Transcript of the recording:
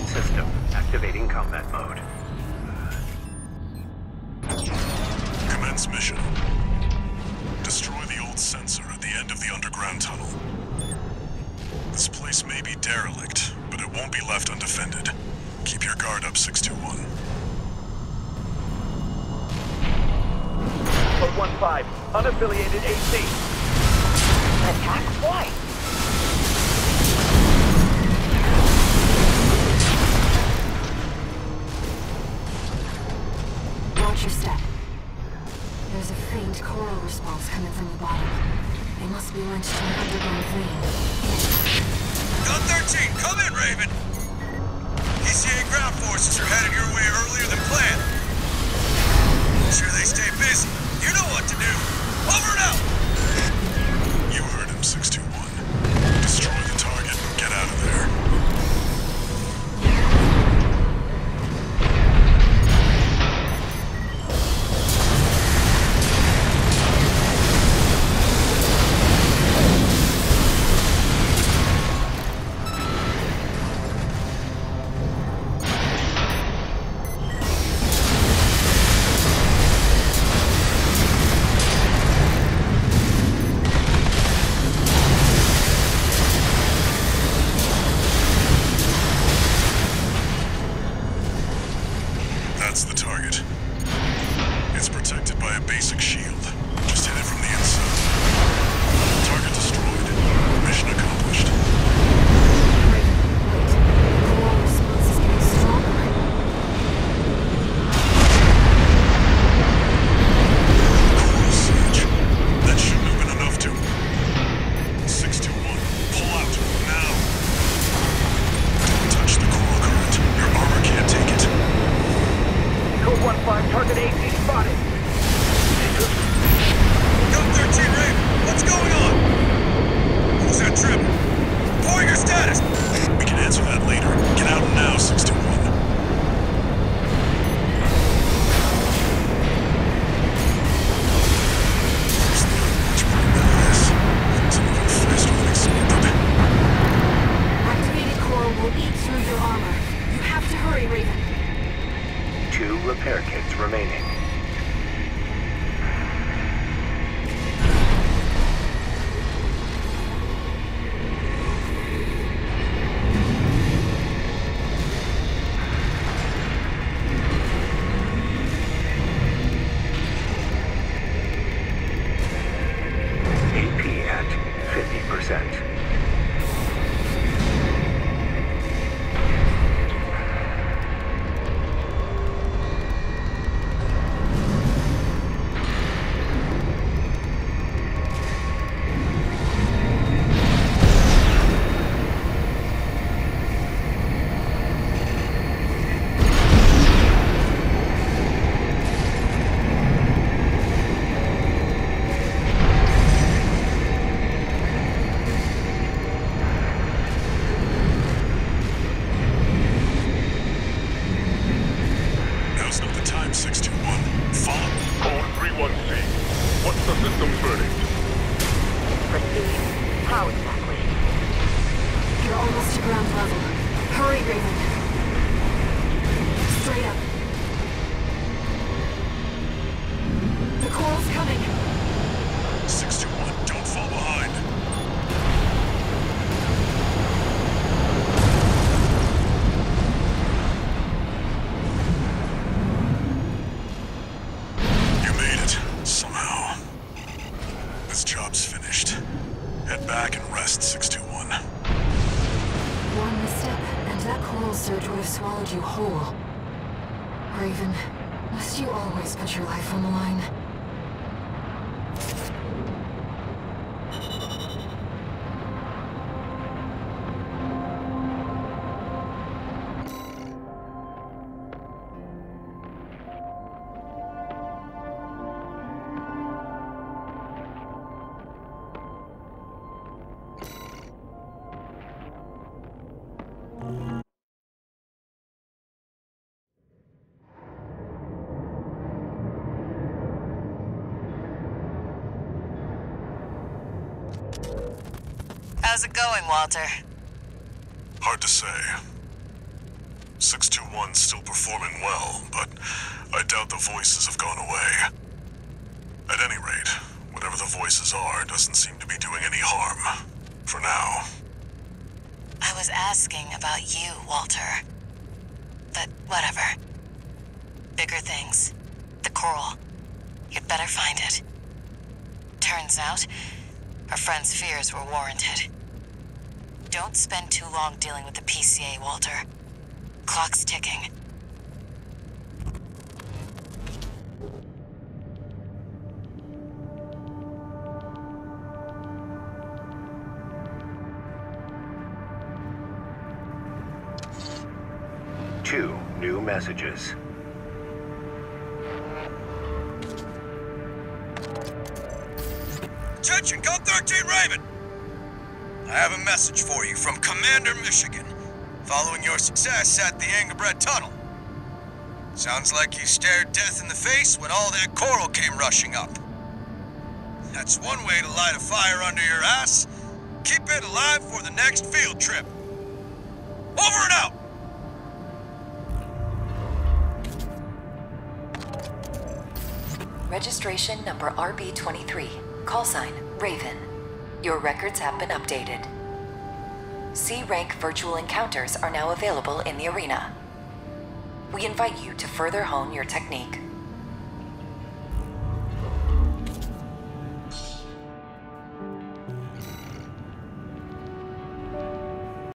system. Activating combat mode. Commence mission. Destroy the old sensor at the end of the underground tunnel. This place may be derelict, but it won't be left undefended. Keep your guard up, 621. Code 1-5, unaffiliated AC. Attack? Why? Watch your step. There's a faint coral response coming from the bottom. They must be linked to an underground vein. Gun 13, come in, Raven! ECA ground forces are headed your way earlier than planned. Make sure they stay busy. You know what to do. Over and out! You heard him, 621. Destroy the target and get out of there. That's the target. It's protected by a basic shield. Just hit it from the inside. Target destroyed. Mission accomplished. Wait. The coral response is getting stronger. Coral siege. That shouldn't have been enough to... 621. Pull out. Now. Don't touch the coral current. Your armor can't take it. Code 1-5, target AC spotted. Gun 13, Raven, what's going on? Who's that trip? Report your status! We can answer that later. Get out now, 621. There's not much more than this. It's moving faster than expected. Activated coral will eat through your armor. You have to hurry, Raven. 2 repair kits remaining. AP at 50%. Now's not the time, 621. Follow. Code 31C. What's the system's verdict? Proceed. How exactly? You're almost to ground level. Hurry, Raven. Straight up. The coral's coming. 621, don't fall behind. You made it, somehow. This job's finished. Head back and rest, 621. One misstep, and that coral surge would have swallowed you whole. Raven, must you always put your life on the line? How's it going, Walter? Hard to say. 621's still performing well, but I doubt the voices have gone away. At any rate, whatever the voices are doesn't seem to be doing any harm. For now. I was asking about you, Walter. But whatever. Bigger things. The coral. You'd better find it. Turns out, our friend's fears were warranted. Don't spend too long dealing with the PCA, Walter. Clock's ticking. Two new messages. Attention, Gun 13 Raven! I have a message for you from Commander Michigan, following your success at the Angerbred Tunnel. Sounds like you stared death in the face when all that coral came rushing up. That's one way to light a fire under your ass. Keep it alive for the next field trip. Over and out! Registration number RB23. Call sign, Raven. Your records have been updated. C-rank virtual encounters are now available in the arena. We invite you to further hone your technique.